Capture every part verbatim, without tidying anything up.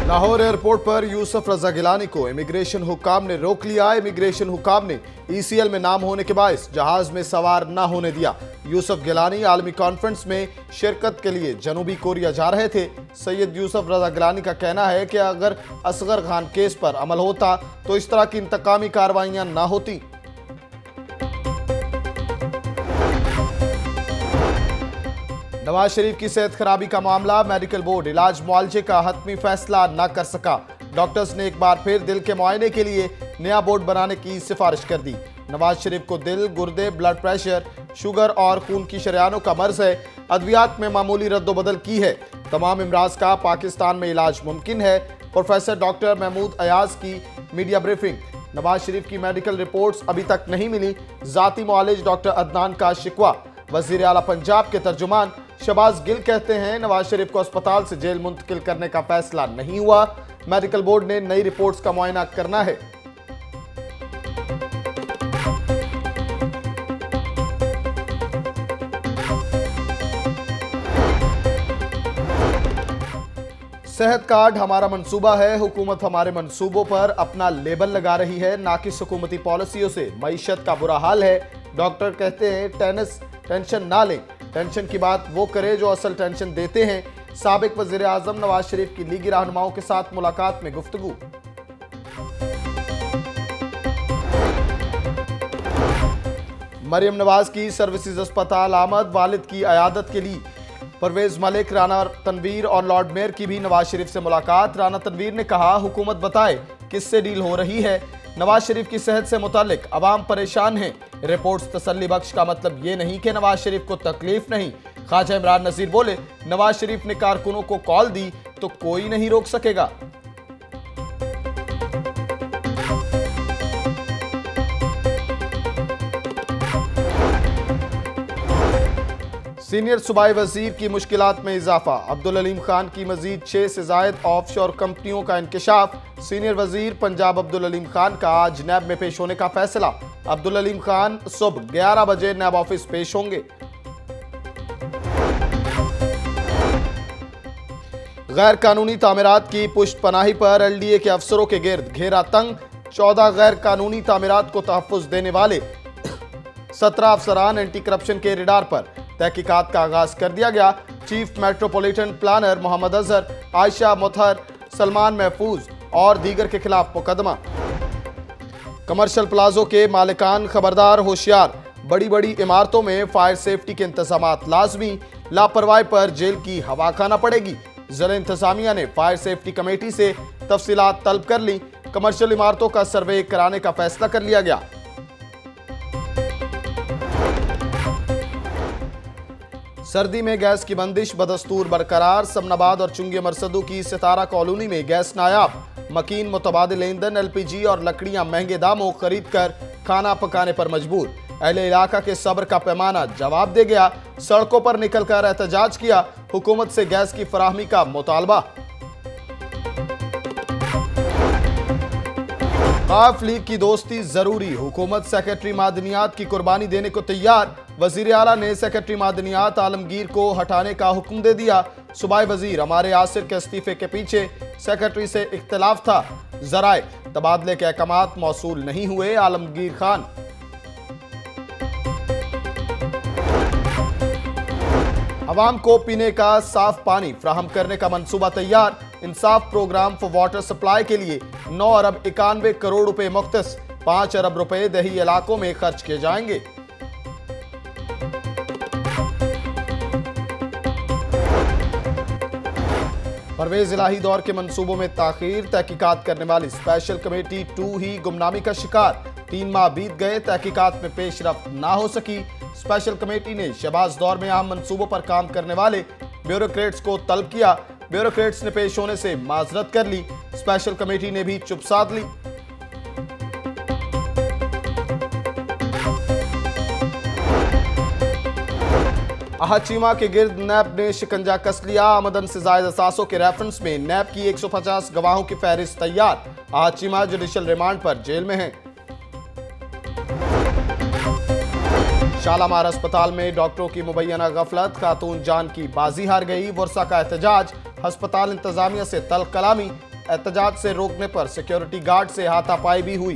Lahore airport पर यूसुफ रजा गिलानी को immigration हुक्काम ने रोक लिया। इमिग्रेशन हुक्काम ने ईसीएल में नाम होने के बायस जहाज में सवार न होने दिया। यूसुफ गिलानी आलमी कॉन्फ्रेंस में शिरकत के लिए जनूबी कोरिया जा रहे थे। सैयद यूसुफ रजा गिलानी का कहना है कि अगर असगर खान केस पर अमल होता तो इस तरह की इंतकामी कार्रवाइयां न होती। नवाज शरीफ की सेहत खराबी का मामला, मेडिकल बोर्ड इलाज मुआवजे का हतमी फैसला न कर सका। डॉक्टर्स ने एक बार फिर दिल के मुआयने के लिए नया बोर्ड बनाने की सिफारिश कर दी। नवाज शरीफ को दिल, गुर्दे, ब्लड प्रेशर, शुगर और खून की शरेयानों का मर्ज है। अद्वियात में मामूली रद्दोबदल की है। तमाम इमराज का पाकिस्तान में इलाज मुमकिन है। प्रोफेसर डॉक्टर महमूद अयाज की मीडिया ब्रीफिंग। नवाज शरीफ की मेडिकल रिपोर्ट्स अभी तक नहीं मिली। जाती मुआलिज डॉक्टर अदनान का शिकवा। वजीर आला पंजाब के तर्जुमान शहबाज गिल कहते हैं नवाज शरीफ को अस्पताल से जेल मुंतकिल करने का फैसला नहीं हुआ। मेडिकल बोर्ड ने नई रिपोर्ट्स का मुआयना करना है। सेहत कार्ड हमारा मंसूबा है। हुकूमत हमारे मंसूबों पर अपना लेबल लगा रही है, ना कि हुकूमती पॉलिसियों से। मईशत का बुरा हाल है। डॉक्टर कहते हैं टेनिस टेंशन ना लें, टेंशन की बात वो करे जो असल टेंशन देते हैं। साबिक वजीर आजम नवाज शरीफ की लीगी रहनुमाओं के साथ मुलाकात में गुफ्तगू। मरियम नवाज की सर्विसेज अस्पताल आमद, वालिद की अयादत के लिए परवेज मलिक, राना तनवीर और लॉर्ड मेयर की भी नवाज शरीफ से मुलाकात। राना तनवीर ने कहा हुकूमत बताए किससे डील हो रही है। नवाज शरीफ की सेहत से मुतालिक अवाम परेशान है। रिपोर्ट्स तसल्ली बख्श का मतलब ये नहीं कि नवाज शरीफ को तकलीफ नहीं। ख्वाजा इमरान नजीर बोले नवाज शरीफ ने कारकुनों को कॉल दी तो कोई नहीं रोक सकेगा। सीनियर सूबाई वजीर की मुश्किलात में इजाफा। अब्दुल अलीम खान की मजीद छह से जायद ऑफशोर कंपनियों का इंकशाफ। सीनियर वजीर पंजाब अब्दुल अलीम खान का आज नैब में पेश होने का फैसला। अब्दुल अलीम खान सुबह ग्यारह बजे नैब ऑफिस पेश होंगे। गैर कानूनी तामीरात की पुष्ट पनाही पर एलडीए के अफसरों के गिर्द घेरा तंग। चौदह गैर कानूनी तामीरात को तहफ्फुज देने वाले सत्रह अफसरान एंटी करप्शन के रिडार पर। तहकीकात का आगाज कर दिया गया। Chief metropolitan planner Mohammad Azhar, Ayesha Mutahar, Salman Mahfooz और दीगर के खिलाफ मुकदमा। कमर्शियल प्लाजो के मालिकान खबरदार, होशियार। बड़ी बड़ी इमारतों में फायर सेफ्टी के इंतजामात लाजमी। लापरवाही पर जेल की हवा खाना पड़ेगी। जिला इंतजामिया ने फायर सेफ्टी कमेटी से तफसीलात तलब कर ली। कमर्शियल इमारतों का सर्वे कराने का फैसला कर लिया गया। सर्दी में गैस की बंदिश बदस्तूर बरकरार। समनाबाद और चुंगे मरसदू की सितारा कॉलोनी में गैस नायाब। मकीन मुतबादिल ईंधन, एलपीजी और लकड़ियां महंगे दामों खरीद कर खाना पकाने पर मजबूर। अहले इलाका के सब्र का पैमाना जवाब दे गया। सड़कों पर निकलकर एहतजाज किया। हुकूमत से गैस की फराहमी का मुतालबा। काफ लीग की दोस्ती जरूरी। हुकूमत सेक्रेटरी मादनियात की कुर्बानी देने को तैयार। वजीर आला ने सेक्रेटरी मादनियात आलमगीर को हटाने का हुक्म दे दिया। सूबाई वजीर हमारे आसिर के इस्तीफे के पीछे सेक्रेटरी से इख्तिलाफ था। जराए तबादले के अहकामात मौसूल नहीं हुए। आलमगीर खान। अवाम को पीने का साफ पानी फ्राहम करने का मंसूबा तैयार। Insaf programme for water supply के लिए नौ अरब इक्यानवे करोड़ रुपए मुख्तस। पांच अरब रुपए दही इलाकों में खर्च किए जाएंगे। परवेज इलाही दौर के मंसूबों में ताखीर। तहकीकात करने वाली स्पेशल कमेटी टू ही गुमनामी का शिकार। तीन माह बीत गए, तहकीकात में पेशरफ्त ना हो सकी। स्पेशल कमेटी ने शहबाज दौर में अहम मंसूबों पर काम करने वाले ब्यूरोक्रेट्स को तलब किया। ब्यूरोक्रेट्स ने पेश होने से माजरत कर ली। स्पेशल कमेटी ने भी चुप साध ली। अहाचीमा के गिर्द नैब ने शिकंजा कस लिया। आमदन से जायद असासों के रेफरेंस में नैब की एक सौ पचास गवाहों की फहरिस्त तैयार। अहाचीमा जुडिशल रिमांड पर जेल में है। शालामार अस्पताल में डॉक्टरों की मुबैना गफलत। खातून जान की बाजी हार गई। वर्षा का एहतजाज। अस्पताल इंतजामिया से तल्ख कलामी। एहतजाज से रोकने पर सिक्योरिटी गार्ड से हाथापाई भी हुई।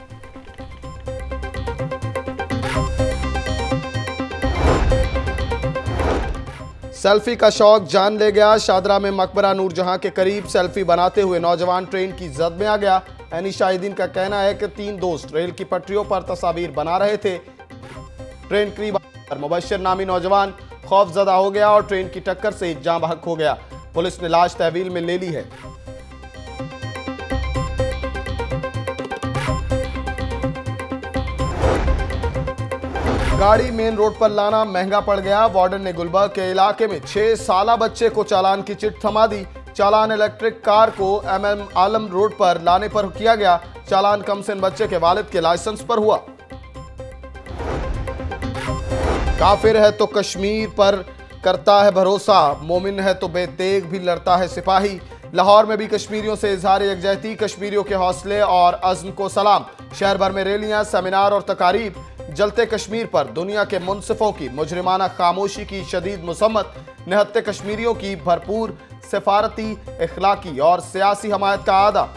सेल्फी का शौक जान ले गया। शादरा में मकबरा नूरजहां के करीब सेल्फी बनाते हुए नौजवान ट्रेन की जद में आ गया। एनी शाहिदीन का कहना है कि तीन दोस्त रेल की पटरियों पर तस्वीर बना रहे थे। ट्रेन करीब आकर मुबश्शिर नामी नौजवान खौफजदा हो गया और ट्रेन की टक्कर से जाँ बहक हो गया। पुलिस ने लाश तहवील में ले ली है। गाड़ी मेन रोड पर लाना महंगा पड़ गया। वार्डन ने गुलबर्ग के इलाके में छह साला बच्चे को चालान की चिट थमा दी। चालान इलेक्ट्रिक कार को एम एम आलम रोड पर लाने पर किया गया। चालान कमसिन बच्चे के वालिद के लाइसेंस पर हुआ। काफिर है तो कश्मीर पर करता है भरोसा, मोमिन है तो बेतेग भी लड़ता है सिपाही। लाहौर में भी कश्मीरियों से इजहार यकजहती, कश्मीरियों के हौसले और अज़्म को सलाम। शहर भर में रैलियां, सेमिनार और तकारीब। जलते कश्मीर पर दुनिया के मुनसिफों की मुजरिमाना खामोशी की शदीद मुसम्मत। निहत्ते कश्मीरियों की भरपूर सफारती, इखलाकी और सियासी हमायत का आदा।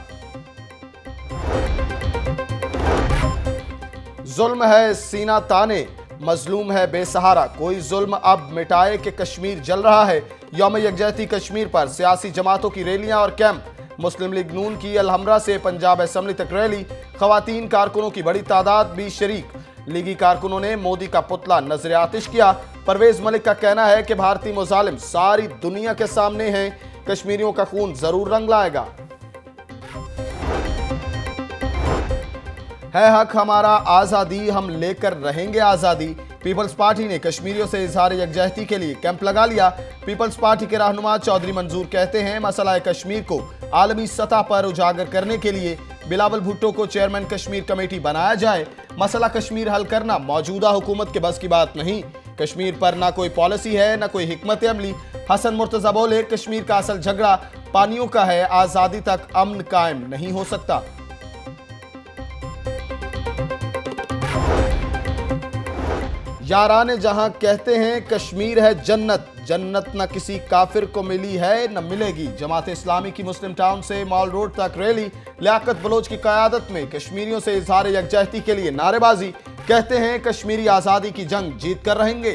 जुल्म है सीना ताने, मजलूम है बेसहारा, कोई जुल्म अब मिटाए कि कश्मीर जल रहा है। यौम यकजहती कश्मीर पर सियासी जमातों की रैलियां और कैंप। मुस्लिम लीग नून की अलहमरा से पंजाब असम्बली तक रैली। खवातीन कारकुनों की बड़ी तादाद भी शरीक। लीगी कारकुनों ने मोदी का पुतला नजर आतिश किया। परवेज मलिक का कहना है कि भारतीय मुजालिम सारी दुनिया के सामने हैं, कश्मीरियों का खून जरूर रंग लाएगा। है हक हमारा आजादी, हम लेकर रहेंगे आजादी। पीपल्स पार्टी ने कश्मीरियों से इजहार यकजहती के लिए कैंप लगा लिया। पीपल्स पार्टी के रहनुमा चौधरी मंजूर कहते हैं मसला कश्मीर को आलमी सतह पर उजागर करने के लिए बिलावल भुट्टो को चेयरमैन कश्मीर कमेटी बनाया जाए। मसला कश्मीर हल करना मौजूदा हुकूमत के बस की बात नहीं। कश्मीर पर ना कोई पॉलिसी है ना कोई हिकमत अमली। हसन मुर्तजा बोले कश्मीर का असल झगड़ा पानियों का है, आजादी तक अमन कायम नहीं हो सकता। याराने जहां कहते हैं कश्मीर है जन्नत, जन्नत न किसी काफिर को मिली है न मिलेगी। जमात इस्लामी की मुस्लिम टाउन से मॉल रोड तक रैली। लियाकत बलोच की क़यादत में कश्मीरियों से इजहार यकजहती के लिए नारेबाजी। कहते हैं कश्मीरी आज़ादी की जंग जीत कर रहेंगे।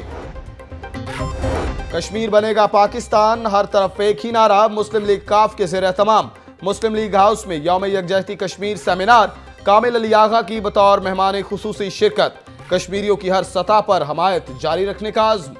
कश्मीर बनेगा पाकिस्तान, हर तरफ एक ही नारा। मुस्लिम लीग काफ के ज़ेर तमाम मुस्लिम लीग हाउस में यौम यकजहती कश्मीर सेमिनार। कामिल अली आगा की बतौर मेहमान खुसूसी शिरकत। कश्मीरियों की हर सतह पर हमायत जारी रखने का आज़्म।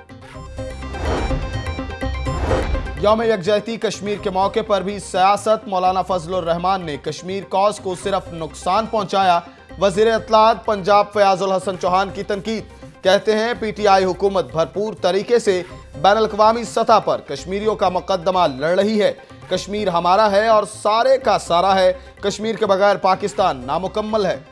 यौम यकजहती कश्मीर के मौके पर भी सियासत। मौलाना फजलुर रहमान ने कश्मीर कॉज को सिर्फ नुकसान पहुंचाया। वजीर इत्तलात पंजाब फयाजुल हसन चौहान की तनकीद। कहते हैं पीटीआई हुकूमत भरपूर तरीके से बैनुल अक़वामी सतह पर कश्मीरियों का मुकद्दमा लड़ रही है। कश्मीर हमारा है और सारे का सारा है। कश्मीर के बगैर पाकिस्तान नामुकम्मल है।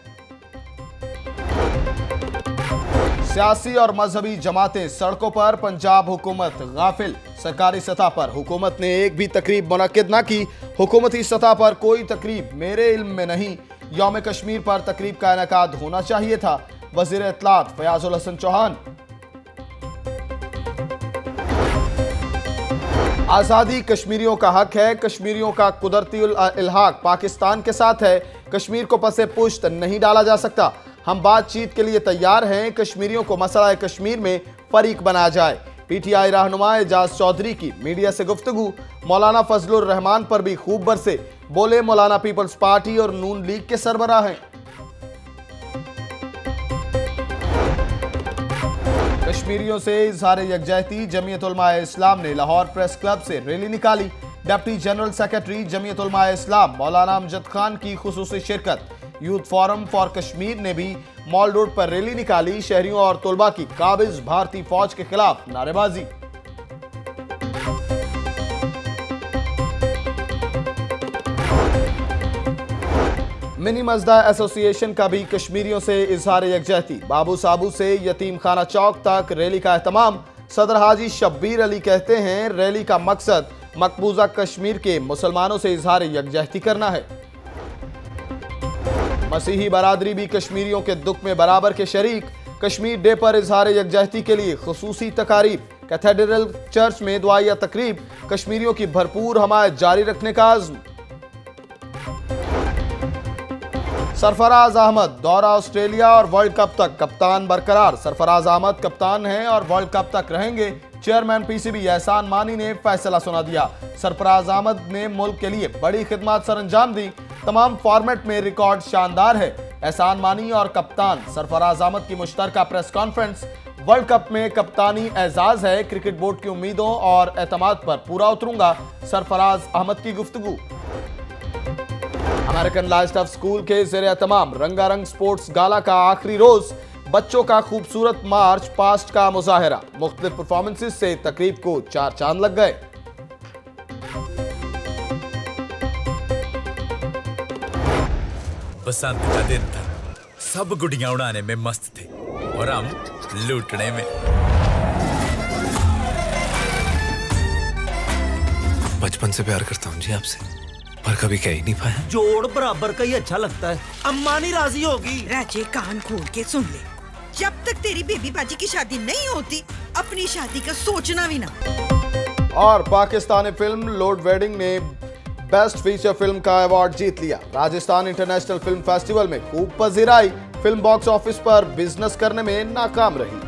सियासी और मजहबी जमातें सड़कों पर, पंजाब हुकूमत गाफिल। सरकारी सतह पर हुकूमत ने एक भी तकरीब मुनक्किद न की। हुकूमती सतह पर कोई तकरीब मेरे इल्म में नहीं। यौम कश्मीर पर तकरीब का इनेकाद होना चाहिए था। वज़ीर इत्तलात फयाजुल हसन चौहान। आज़ादी कश्मीरियों का हक है। कश्मीरियों का कुदरती इल्हाक पाकिस्तान के साथ है। कश्मीर को पसे पुश्त नहीं डाला जा सकता। हम बातचीत के लिए तैयार हैं। कश्मीरियों को मसला कश्मीर में फरीक बनाया जाए। पीटीआई रहनुमा एजाज चौधरी की मीडिया से गुफ्तगू। मौलाना फजलुर रहमान पर भी खूब बरसे। बोले मौलाना पीपल्स पार्टी और नून लीग के सरबराह हैं। कश्मीरियों से इजहार यकजहती। जमीयत उलमा इस्लाम ने लाहौर प्रेस क्लब से रैली निकाली। Deputy general secretary Jamiat Ulema Islam मौलाना अमजद खान की खुसूसी शिरकत। यूथ फोरम फॉर कश्मीर ने भी मॉल रोड पर रैली निकाली। शहरियों और तलबा की काबिज भारतीय फौज के खिलाफ नारेबाजी। मिनी मजदा एसोसिएशन का भी कश्मीरियों से इजहार यकजहती। बाबू साबू से यतीम खाना चौक तक रैली का एहतमाम। सदर हाजी शब्बीर अली कहते हैं रैली का मकसद मकबूजा कश्मीर के मुसलमानों से इजहार यकजहती करना है। मसीही बरादरी भी कश्मीरियों के दुख में बराबर के शरीक। कश्मीर डे पर इजहार यकजहती के लिए खुसूसी तकारीब। कैथेड्रल चर्च में दुआया तकरीब। कश्मीरियों की भरपूर हमायत जारी रखने का आज़्म। सरफराज अहमद दौरा ऑस्ट्रेलिया और वर्ल्ड कप तक, कप्तान बरकरार। सरफराज अहमद कप्तान हैं और वर्ल्ड कप तक रहेंगे। चेयरमैन पीसीबी एहसान मानी ने फैसला सुना दिया। सरफराज अहमद ने मुल्क के लिए बड़ी खिदमत सरअंजाम दी। तमाम फॉर्मेट में रिकॉर्ड शानदार है। एहसान मानी और कप्तान सरफराज अहमद की मुश्तरका प्रेस कॉन्फ्रेंस। वर्ल्ड कप में कप्तानी एजाज है। क्रिकेट बोर्ड की उम्मीदों और एतमाद पर पूरा उतरूंगा, सरफराज अहमद की गुफ्तगू। अमेरिकन लाइफ स्कूल के ज़ेरे तमाम रंगारंग स्पोर्ट्स गाला का आखिरी रोज, बच्चों का खूबसूरत मार्च पास्ट का मुजाहरा। मुख्तलिफ परफॉर्मेंसेस से तकरीब को चार चांद लग गए। बसंत का दिन था, सब गुड़ियां उड़ाने में मस्त थे और हम लूटने में। बचपन से प्यार करता हूँ जी आपसे, पर कभी कह ही नहीं पाया। जोड़ बराबर का ही अच्छा लगता है। अम्मा नहीं राजी होगी। राजे कान खोल के सुन ले, जब तक तेरी बेबी बाजी की शादी नहीं होती, अपनी शादी का सोचना भी ना। और पाकिस्तानी फिल्म लोड वेडिंग ने बेस्ट फीचर फिल्म का अवार्ड जीत लिया। राजस्थान इंटरनेशनल फिल्म फेस्टिवल में खूब पजीराई। फिल्म बॉक्स ऑफिस पर बिजनेस करने में नाकाम रही।